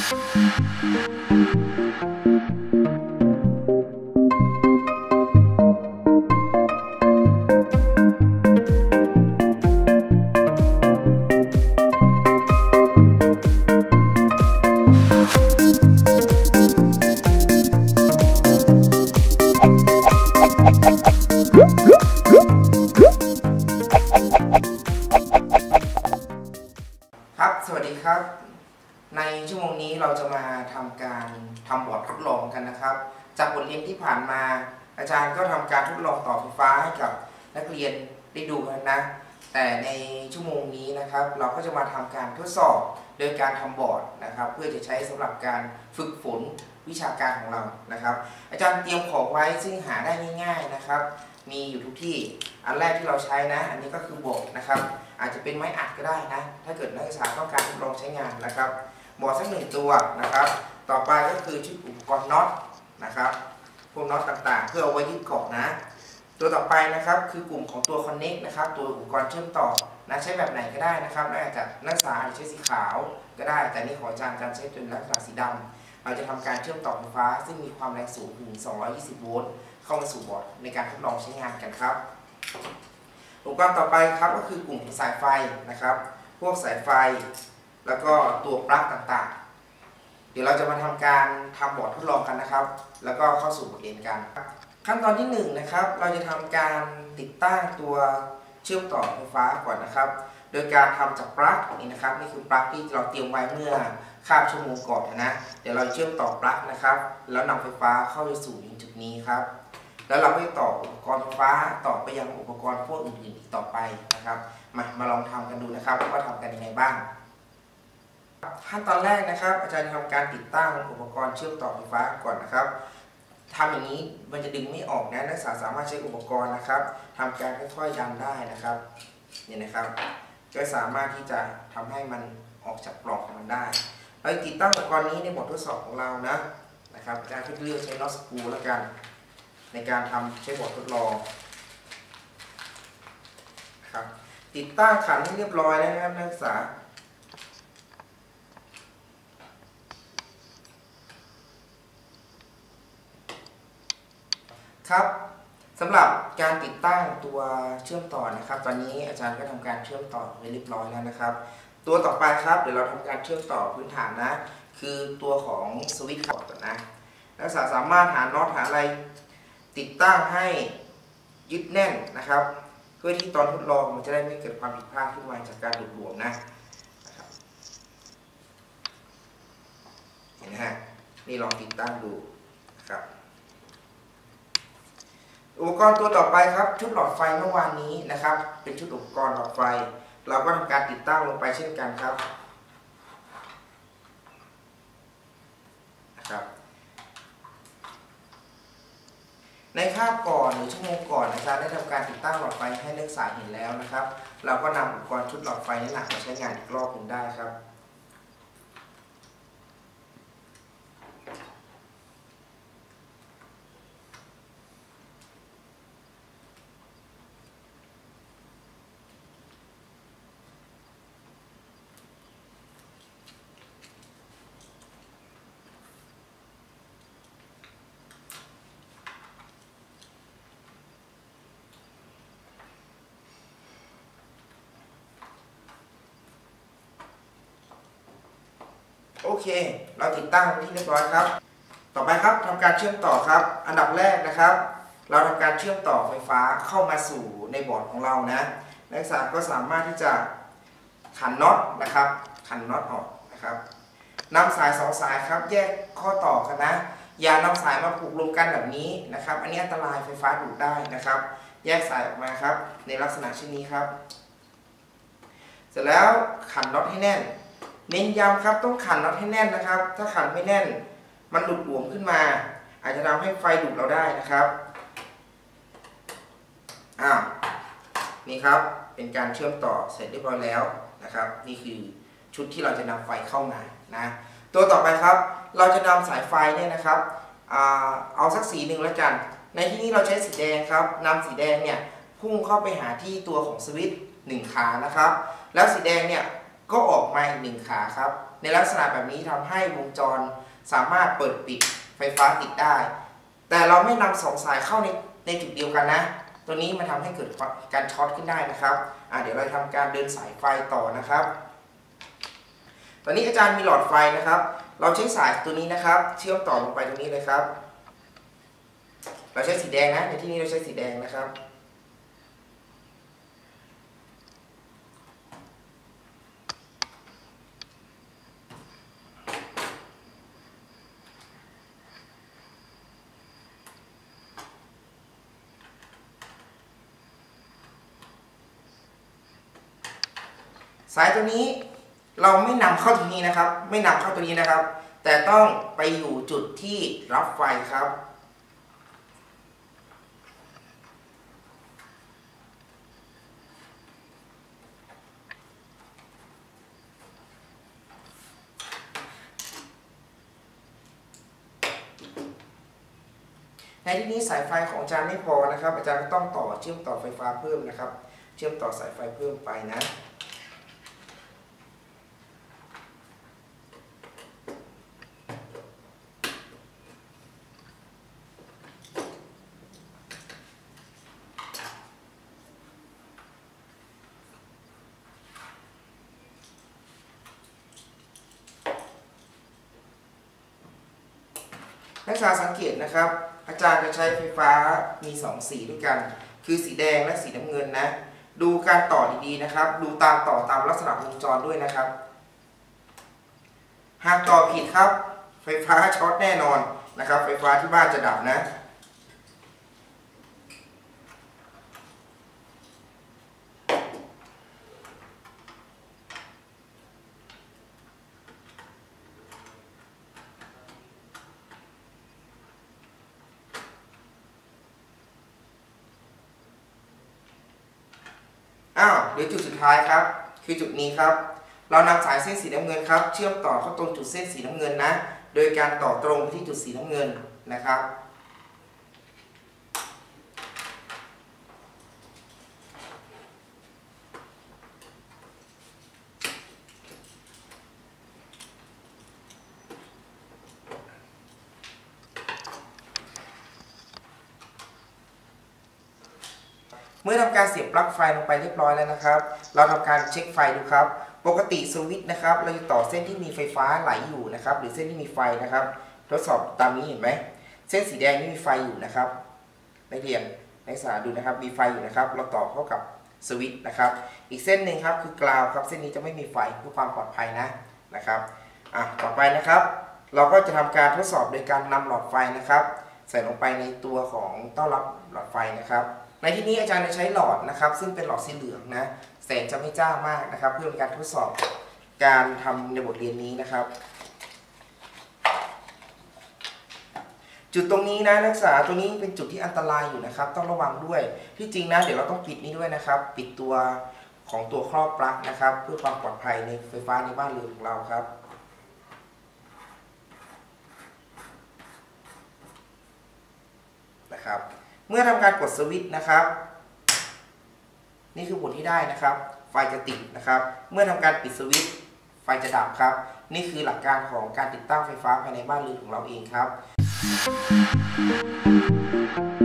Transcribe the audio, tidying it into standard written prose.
สวัสดีครับในชั่วโมงนี้เราจะมาทำการบอร์ดทดลองกันนะครับจากบทเรียนที่ผ่านมาอาจารย์ก็ทำการทดลองต่อไฟฟ้าให้กับนักเรียนได้ดูกันนะแต่ในชั่วโมงนี้นะครับเราก็จะมาทำการทดสอบโดยการทำบอร์ดนะครับเพื่อจะใช้สำหรับการฝึกฝนวิชาการของเรานะครับอาจารย์เตรียมของไว้ซึ่งหาได้ง่ายๆนะครับมีอยู่ทุกที่อันแรกที่เราใช้นะอันนี้ก็คือบอร์ดนะครับอาจจะเป็นไม้อัดก็ได้นะถ้าเกิดนักศึกษาต้องการทดลองใช้งานนะครับบอร์ดสัก1ตัวนะครับต่อไปก็คือชุดอุปกรณ์น็อตนะครับพวกน็อตต่างๆเพื่อเอาไว้ยึดเกาะนะตัวต่อไปนะครับคือกลุ่มของตัว Connect นะครับตัวอุปกรณ์เชื่อมต่อนะใช้แบบไหนก็ได้นะครับอาจจะนักศึกษาใช้สีขาวก็ได้แต่นี่ของอาจารย์ใช้เป็นลักษณะสีดำเราจะทำการเชื่อมต่อไฟฟ้าซึ่งมีความแรงสูงถึง220โวลต์เข้ามาสู่บอร์ดในการทดลองใช้งานกันครับอุปกรณ์ต่อไปครับก็คือกลุ่มสายไฟนะครับพวกสายไฟแล้วก็ตัวปลั๊กต่างๆเดี๋ยวเราจะมาทำการทำบอร์ดทดลองกันนะครับแล้วก็เข้าสู่บทเรียนกันขั้นตอนที่1นะครับเราจะทำการติดตั้งตัวเชื่อมต่อไฟฟ้าก่อนนะครับโดยการทำจากปลั๊กนี่นะครับนี่คือปลั๊กที่เราเตรียมไว้เมื่อคาบชั่วโมงก่อนนะเดี๋ยวเราเชื่อมต่อปลั๊กนะครับแล้วนำไฟฟ้าเข้าไปสู่จุดนี้ครับแล้วเราก็จะต่ออุปกรณ์ไฟฟ้าต่อไปยังอุปกรณ์พวกอื่นๆอีกต่อไปนะครับมาลองทำกันดูนะครับว่าทำกันยังไงบ้างขั้นตอนแรกนะครับอาจารย์ทำการติดตั้งอุปกรณ์เชื่อมต่อไฟฟ้าก่อนนะครับทำอย่างนี้มันจะดึงไม่ออกนะนักศึกษาสามารถใช้อุปกรณ์นะครับทำการค่อยๆดันได้นะครับนี่นะครับก็สามารถที่จะทำให้มันออกจากปลอกของมันได้เราติดตั้งอุปกรณ์นี้ในบททดสอบของเรานะครับอาจารย์เลือกใช้น็อตสกรูแล้วกันในการใช้บอร์ดทดลองครับติดตั้งขันให้เรียบร้อยแล้วนะครับนักศึกษาครับสำหรับการติดตั้งตัวเชื่อมต่อนะครับตอนนี้อาจารย์ก็ทำการเชื่อมต่อไปเรียบร้อยแล้วนะครับตัวต่อไปครับเดี๋ยวเราทำการเชื่อมต่อพื้นฐานนะคือตัวของสวิตช์ก่อนนะนักศึกษาสามารถหาน็อตหาอะไรติดตั้งให้ยึดแน่นนะครับเพื่อที่ตอนทดลองมันจะได้ไม่เกิดความผิดพลาดขึ้นมาจากการหลุดหลวมนะครับเห็นไหมฮะนี่ลองติดตั้งดูนะครับอุปกรณ์ตัวต่อไปครับชุดหลอดไฟเมื่อวานนี้นะครับเป็นชุดอุปกรณ์หลอดไฟเราก็ทำการติดตั้งลงไปเช่นกันครับนะครับในคาบก่อนหรือชั่วโมงก่อนอาจารย์ได้ทำการติดตั้งหลอดไฟให้นักศึกษาเห็นแล้วนะครับเราก็นำอุปกรณ์ชุดหลอดไฟนี้มาใช้งานอีกรอบหนึ่งได้ครับโอเคเราติดตั้งที่เรียบร้อยครับต่อไปครับทำการเชื่อมต่อครับอันดับแรกนะครับเราทำการเชื่อมต่อไฟฟ้าเข้ามาสู่ในบอร์ดของเรานะนักศึกษาก็สามารถที่จะขันน็อตนะครับขันน็อตออกนะครับนำสาย2สายครับแยกข้อต่อกันนะอย่านำสายมาผูกรวมกันแบบนี้นะครับอันนี้อันตรายไฟฟ้าดูดได้นะครับแยกสายออกมาครับในลักษณะเช่นนี้ครับเสร็จแล้วขันน็อตให้แน่นเน้นย้ำครับต้องขันน็อตให้แน่นนะครับถ้าขันไม่แน่นมันหลุดหลวมขึ้นมาอาจจะทำให้ไฟดูดเราได้นะครับนี่ครับเป็นการเชื่อมต่อเสร็จเรียบร้อยแล้วนะครับนี่คือชุดที่เราจะนำไฟเข้ามานะตัวต่อไปครับเราจะนำสายไฟเนี่ยนะครับเอาสักสีหนึ่งแล้วกันในที่นี้เราใช้สีแดงครับนำสีแดงเนี่ยพุ่งเข้าไปหาที่ตัวของสวิตช์1ขานะครับแล้วสีแดงเนี่ยกก็ออกมาอีกหนึ่งขาครับในลักษณะแบบนี้ทำให้วงจรสามารถเปิดปิดไฟฟ้าติดได้แต่เราไม่นำสองสายเข้าในจุดเดียวกันนะตัวนี้มันทำให้เกิดการช็อตขึ้นได้นะครับเดี๋ยวเราทำการเดินสายไฟต่อนะครับตอนนี้อาจารย์มีหลอดไฟนะครับเราใช้สายตัวนี้นะครับเชื่อมต่อลงไปตรงนี้เลยครับเราใช้สีแดงนะในที่นี้เราใช้สีแดงนะครับสายตัวนี้เราไม่นำเข้าตรงนี้นะครับไม่นำเข้าตัวนี้นะครับแต่ต้องไปอยู่จุดที่รับไฟครับในที่นี้สายไฟของอาจารย์ไม่พอนะครับอาจารย์ก็ต้องเชื่อมต่อไฟฟ้าเพิ่มนะครับเชื่อมต่อสายไฟเพิ่มไปนะนักศึกษาสังเกตนะครับอาจารย์จะใช้ไฟฟ้ามี2สีด้วยกันคือสีแดงและสีน้ำเงินนะดูการต่อดีๆนะครับดูตามต่อตามลักษณะวงจรด้วยนะครับหากต่อผิดครับไฟฟ้าช็อตแน่นอนนะครับไฟฟ้าที่บ้านจะดับนะหรือจุดสุดท้ายครับคือจุดนี้ครับเรานำสายเส้นสีน้ำเงินครับเชื่อมต่อเข้าตรงจุดเส้นสีน้ำเงินนะโดยการต่อตรงไปที่จุดสีน้ำเงินนะครับเมื่อทำการเสียบปลั๊กไฟลงไปเรียบร้อยแล้วนะครับเราทำการเช็คไฟดูครับปกติสวิตช์นะครับเราจะต่อเส้นที่มีไฟฟ้าไหลอยู่นะครับหรือเส้นที่มีไฟนะครับทดสอบตามนี้เห็นไหมเส้นสีแดงนี่มีไฟอยู่นะครับนักเรียนนักศึกษาดูนะครับมีไฟอยู่นะครับเราต่อเข้ากับสวิตช์นะครับอีกเส้นหนึ่งครับคือกราวครับเส้นนี้จะไม่มีไฟเพื่อความปลอดภัยนะครับต่อไปนะครับเราก็จะทำการทดสอบโดยการนำหลอดไฟนะครับใส่ลงไปในตัวของต้อนรับหลอดไฟนะครับในที่นี้อาจารย์จะใช้หลอดนะครับซึ่งเป็นหลอดสีเหลืองนะแสงจะไม่จ้ามากนะครับเพื่อเป็นการทดสอบการทำในบทเรียนนี้นะครับจุดตรงนี้นะนักศึกษาตัวนี้เป็นจุดที่อันตรายอยู่นะครับต้องระวังด้วยที่จริงนะเดี๋ยวเราต้องปิดนี้ด้วยนะครับปิดตัวของตัวครอบปลั๊กนะครับเพื่อความปลอดภัยในไฟฟ้าในบ้านเรือนของเราครับนะครับเมื่อทำการกดสวิตช์นะครับนี่คือผลที่ได้นะครับไฟจะติดนะครับเมื่อทำการปิดสวิตช์ไฟจะดับครับนี่คือหลักการของการติดตั้งไฟฟ้าภายในบ้านเรือนของเราเองครับ